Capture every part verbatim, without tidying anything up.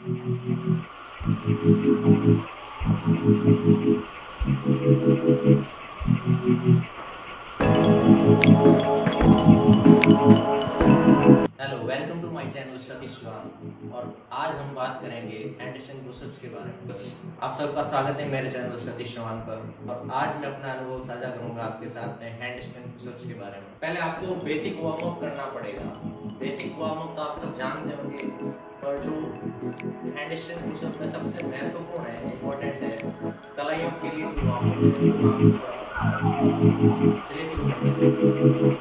Hello, welcome to my channel Satish और आज हम बात करेंगे हैंडस्टैंड पुशअप्स के बारे में। आप सबका स्वागत है मेरे चैनल सतीश पर। और आज मैं अपना अनुभव साझा करूंगा आपके साथ में हैंडस्टैंड पुशअप्स के बारे में। पहले आपको बेसिक वार्म अप करना पड़ेगा। बेसिक वार्म अप तो आप सब जानते होंगे, पर जो हैंडस्टैंड पुशअप में सबसे महत्वपूर्ण है, इम्पोर्टेंट है, कलाइयों के लिए जो वार्म अप है। चलिए शुरू करते हैं।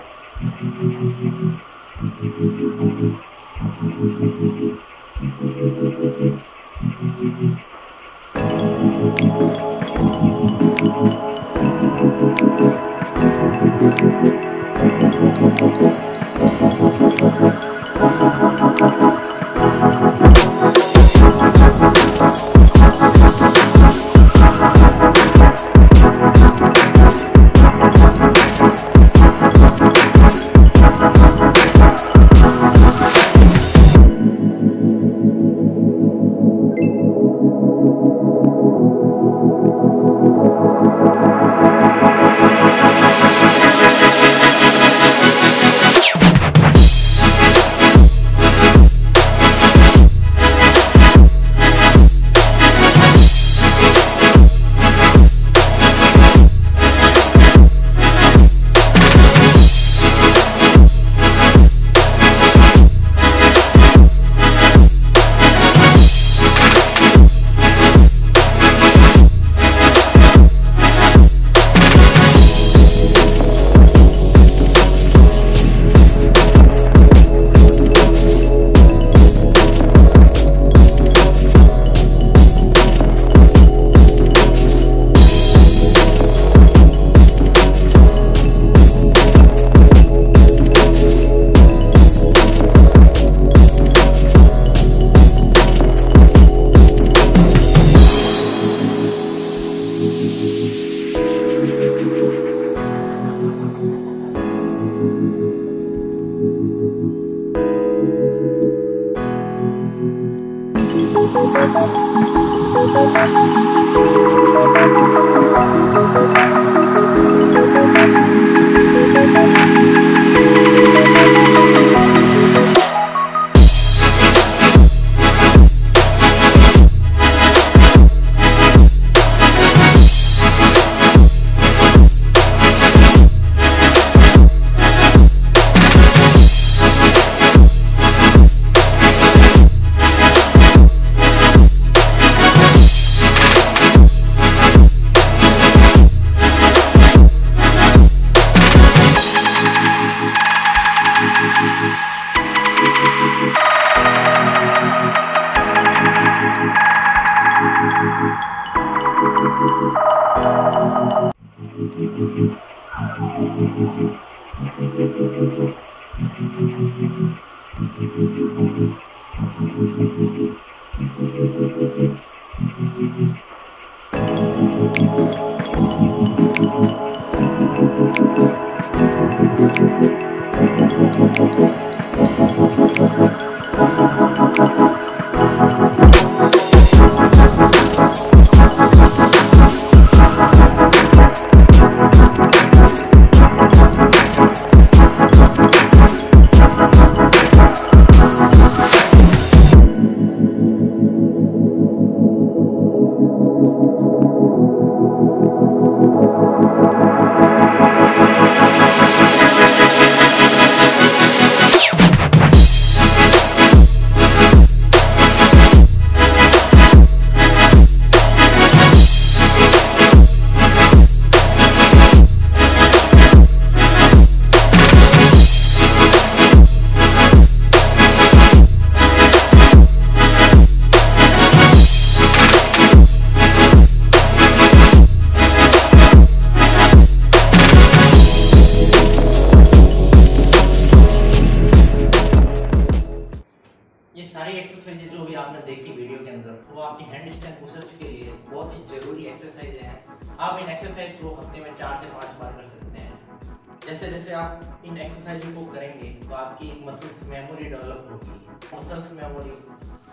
एक्सरसाइज जो भी आपने देखी वीडियो के अंदर, वो आपकी हैंडस्टैंड पुशअप्स के लिए बहुत ही जरूरी एक्सरसाइज है। आप इन एक्सरसाइज को हफ्ते में चार से पांच बार कर सकते हैं। जैसे जैसे आप इन एक्सरसाइज को करेंगे तो आपकी मसल्स मेमोरी डेवलप होगी। मसल्स मेमोरी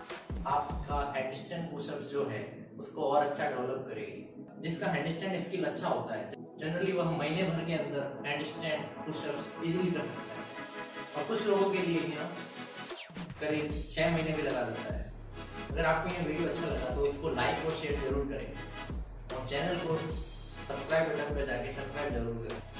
आपका हैंडस्टैंड पुशअप्स जो है उसको और अच्छा डेवलप करेगी। जिसका हैंडस्टैंड स्किल अच्छा होता है जनरली वह महीने भर के अंदर हैंडस्टैंड पुशअप्स इजीली कर सकता है, और कुछ लोगों के लिए भी ना करीब छह महीने भी लगा देता है। अगर आपको ये वीडियो अच्छा लगा तो इसको लाइक और शेयर जरूर करें, और चैनल को सब्सक्राइब बटन पर जाके सब्सक्राइब जरूर करें।